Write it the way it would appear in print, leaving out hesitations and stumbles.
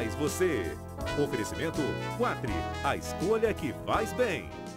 faz você. Oferecimento Quatri, a escolha que faz bem.